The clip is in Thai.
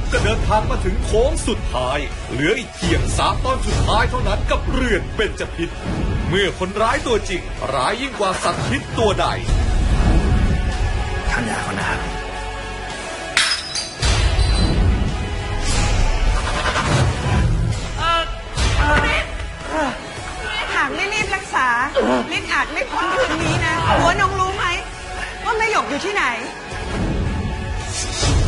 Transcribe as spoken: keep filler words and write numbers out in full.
ก็เดินทางมาถึงโค้งสุดท้ายเหลืออีกเพียงสามตอนสุดท้ายเท่านั้นกับเรื่องเบญจพิตรเมื่อคนร้ายตัวจริงร้ายยิ่งกว่าสัตว์พิษตัวใดท่านยาเขานะครับหากไม่รีบรักษาฤทธิ์อาจไม่พ้นคืนนี้นะหัวน้องรู้ไหมว่าแม่หยกอยู่ที่ไหน